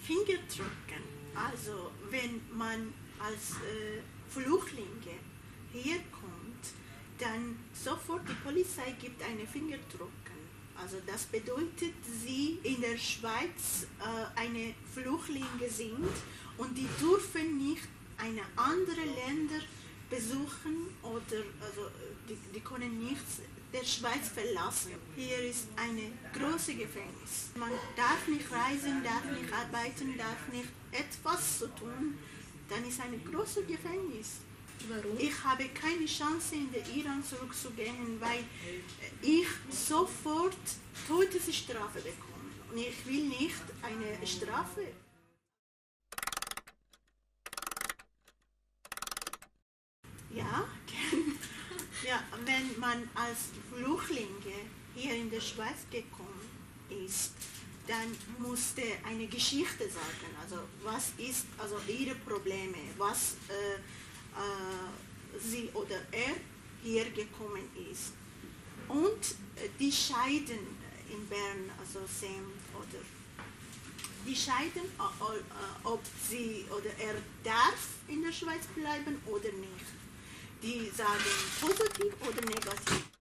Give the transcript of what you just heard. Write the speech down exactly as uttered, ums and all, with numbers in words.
Fingerabdrücken. Also wenn man als äh, Flüchtlinge herkommt, dann sofort die Polizei gibt eine Fingerabdrücken. Also das bedeutet, sie in der Schweiz äh, eine Flüchtlinge sind und die dürfen nicht eine andere Länder besuchen oder also die, die können nicht der Schweiz verlassen. Hier ist eine große Gefängnis. Man darf nicht reisen, darf nicht arbeiten, darf nicht etwas zu tun. Dann ist ein großes Gefängnis. Warum? Ich habe keine Chance, in den Iran zurückzugehen, weil ich sofort Todesstrafe bekomme. Und ich will nicht eine Strafe. Ja, ja, wenn man als Flüchtlinge hier in der Schweiz gekommen ist, dann musste eine Geschichte sagen. Also was ist also ihre Probleme, was äh, äh, sie oder er hier gekommen ist. Und äh, die scheiden in Bern, also Sam oder die scheiden, äh, ob sie oder er darf in der Schweiz bleiben oder nicht. Die sagen positiv oder negativ.